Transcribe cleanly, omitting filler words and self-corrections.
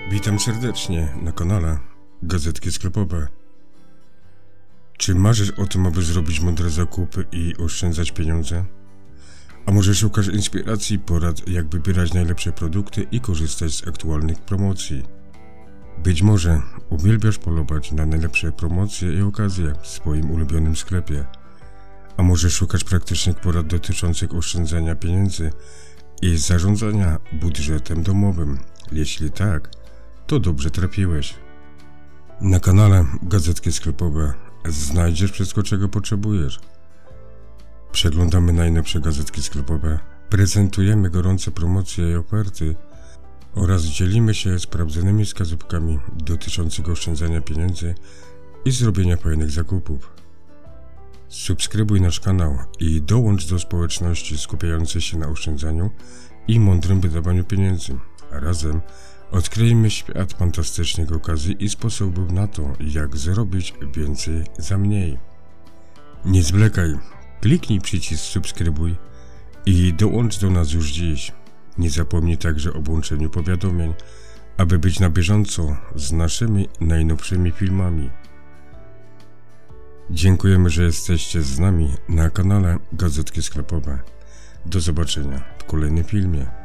Witam serdecznie na kanale Gazetki Sklepowe. Czy marzysz o tym, aby zrobić mądre zakupy i oszczędzać pieniądze? A może szukasz inspiracji i porad, jak wybierać najlepsze produkty i korzystać z aktualnych promocji? Być może uwielbiasz polować na najlepsze promocje i okazje w swoim ulubionym sklepie. A może szukasz praktycznych porad dotyczących oszczędzania pieniędzy i zarządzania budżetem domowym? Jeśli tak, to dobrze trafiłeś. Na kanale Gazetki Sklepowe znajdziesz wszystko, czego potrzebujesz. Przeglądamy najnowsze gazetki sklepowe, prezentujemy gorące promocje i oferty oraz dzielimy się sprawdzonymi wskazówkami dotyczącymi oszczędzania pieniędzy i zrobienia fajnych zakupów. Subskrybuj nasz kanał i dołącz do społeczności skupiającej się na oszczędzaniu i mądrym wydawaniu pieniędzy. Razem odkryjmy świat fantastycznych okazji i sposobów na to, jak zrobić więcej za mniej. Nie zwlekaj, kliknij przycisk subskrybuj i dołącz do nas już dziś. Nie zapomnij także o włączeniu powiadomień, aby być na bieżąco z naszymi najnowszymi filmami. Dziękujemy, że jesteście z nami na kanale Gazetki Sklepowe. Do zobaczenia w kolejnym filmie.